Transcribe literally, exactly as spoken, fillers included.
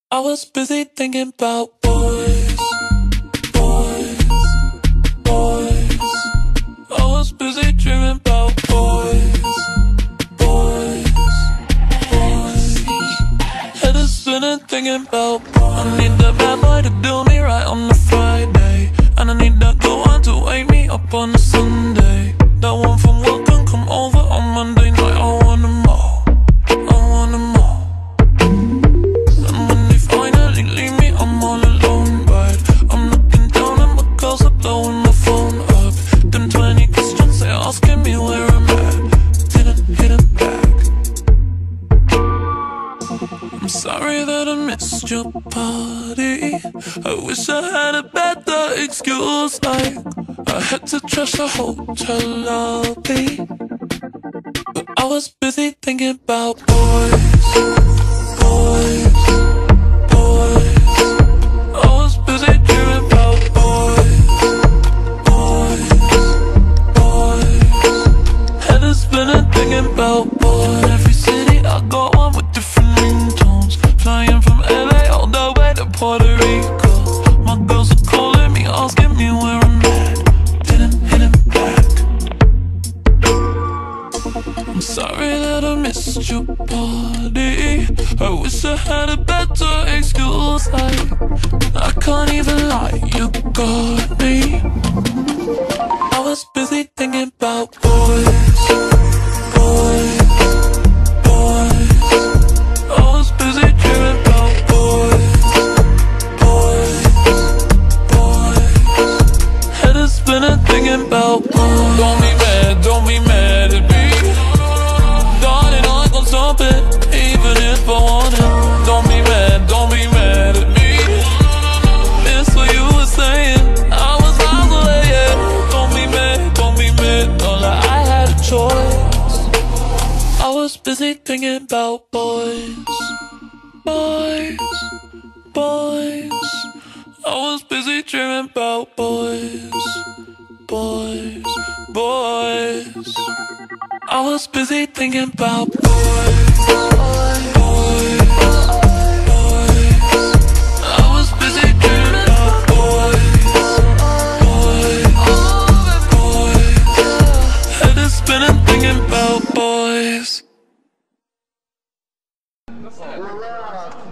I was busy thinking about boys, boys, boys. I was busy dreaming about boys, boys, boys. Head is spinning thinking about boys. I need that bad boy to do me right on a Friday, and I need that good one to wake me up on a Sunday. That one from work can come over on Monday night. I want them all, I want them all. Leave me, I'm all alone, but I'm looking down at my girls are blowing my phone up. Them twenty questions they're asking me where I'm at, didn't hit it back. I'm sorry that I missed your party. I wish I had a better excuse, like I had to trash the hotel lobby. But I was busy thinking about boys, boys. About boy, every city I got one with different ringtones. Flying from L A all the way to Puerto Rico. My girls are calling me, asking me where I'm at, didn't hit it back. I'm sorry that I missed your party. I wish I had a better excuse, like I can't even lie, you got me. I was busy thinking about boys, boys, boys. I was busy dreaming about boys, boys, boys. Head is spinning thinking about boys. Don't be mad, don't be mad at me, darling, I gon' stop it, even if I want it. Don't be mad, don't be mad at me, it's what you were saying, I was miles away, yeah. Don't be mad, don't be mad, no, like I had a choice. I was busy thinking about boys, boys, boys. I was busy dreaming about boys, boys, boys. I was busy thinking about boys, boys, boys, boys. I was busy dreaming about boys, boys, boys. Head is spinning thinking about boys. We're